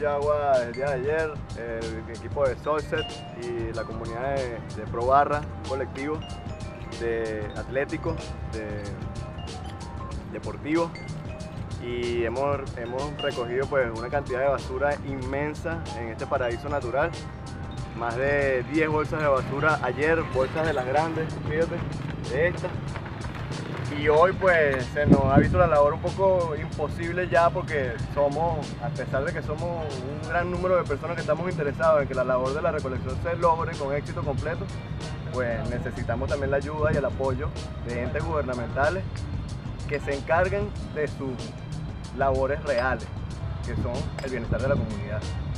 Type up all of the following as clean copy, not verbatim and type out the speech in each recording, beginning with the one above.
Cuyagua el día de ayer, el equipo de Solset y la comunidad de Pro Barra, un colectivo de atléticos, de deportivos, y hemos recogido pues una cantidad de basura inmensa en este paraíso natural. Más de 10 bolsas de basura ayer, bolsas de las grandes, fíjate, de estas. Y hoy pues se nos ha visto la labor un poco imposible ya, porque a pesar de que somos un gran número de personas que estamos interesados en que la labor de la recolección se logre con éxito completo, pues necesitamos también la ayuda y el apoyo de entes gubernamentales que se encarguen de sus labores reales, que son el bienestar de la comunidad.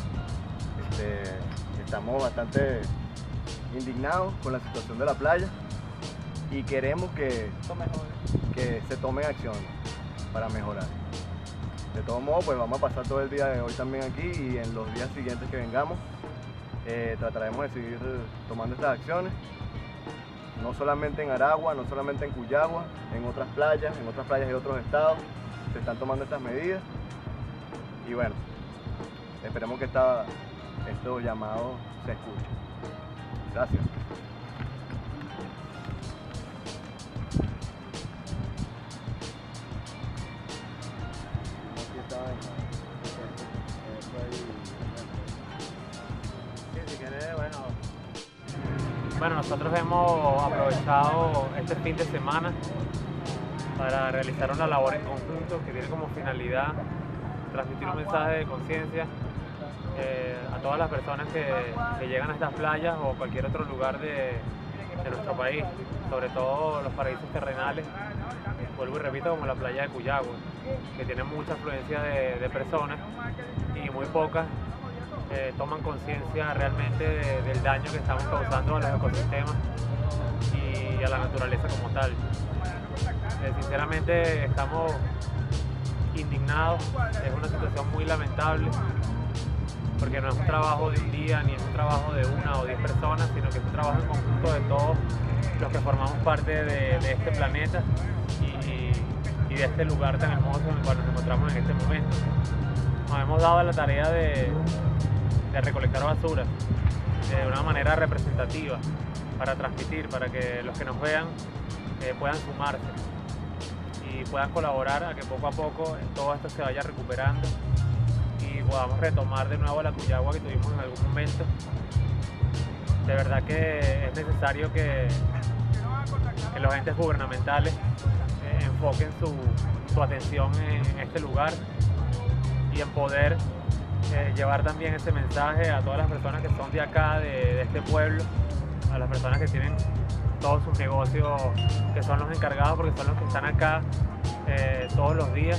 Estamos bastante indignados con la situación de la playa y queremos que se tomen acciones para mejorar. De todos modos, pues vamos a pasar todo el día de hoy también aquí, y en los días siguientes que vengamos trataremos de seguir tomando estas acciones, no solamente en Aragua, no solamente en Cuyagua, en otras playas de otros estados se están tomando estas medidas, y bueno, esperemos que estos llamados se escuchen. Gracias. Bueno, nosotros hemos aprovechado este fin de semana para realizar una labor en conjunto que tiene como finalidad transmitir un mensaje de conciencia a todas las personas que llegan a estas playas o cualquier otro lugar de nuestro país, sobre todo los paraísos terrenales, vuelvo y repito, como la playa de Cuyagua, que tiene mucha afluencia de personas y muy pocas toman conciencia realmente del daño que estamos causando a los ecosistemas y a la naturaleza como tal. Sinceramente estamos indignados, es una situación muy lamentable, porque no es un trabajo de un día, ni es un trabajo de 1 o 10 personas, sino que es un trabajo en conjunto de todos los que formamos parte de este planeta y de este lugar tan hermoso en el cual nos encontramos en este momento. Nos hemos dado la tarea de recolectar basura de una manera representativa para transmitir, para que los que nos vean puedan sumarse y puedan colaborar a que poco a poco todo esto se vaya recuperando y podamos retomar de nuevo la Cuyagua que tuvimos en algún momento. De verdad que es necesario que los entes gubernamentales enfoquen su atención en este lugar y en poder llevar también ese mensaje a todas las personas que son de acá, de este pueblo, a las personas que tienen todos sus negocios, que son los encargados, porque son los que están acá todos los días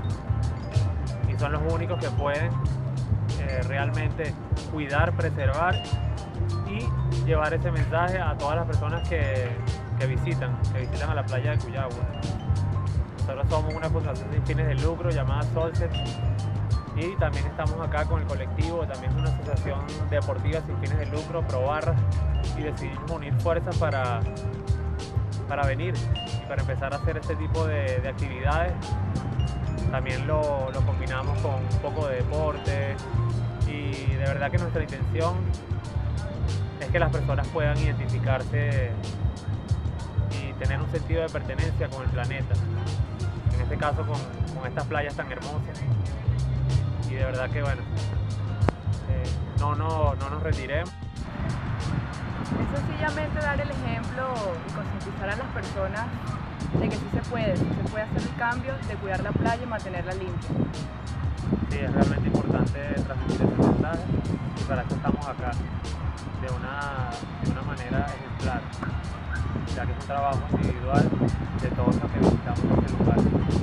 y son los únicos que pueden realmente cuidar, preservar y llevar ese mensaje a todas las personas que visitan a la playa de Cuyagua. Nosotros somos una fundación sin fines de lucro llamada Solset, y también estamos acá con el colectivo, también es una asociación deportiva sin fines de lucro, Pro Barra, y decidimos unir fuerzas para venir y para empezar a hacer este tipo de actividades. También lo combinamos con un poco de deporte, y de verdad que nuestra intención es que las personas puedan identificarse y tener un sentido de pertenencia con el planeta, en este caso con estas playas tan hermosas. Y de verdad que bueno, no nos retiremos. Es sencillamente dar el ejemplo y concientizar a las personas de que sí se puede hacer el cambio, de cuidar la playa y mantenerla limpia. Sí, es realmente importante transmitir ese mensaje, y para eso estamos acá, de una manera ejemplar, ya que es un trabajo individual de todos los que visitamos este lugar.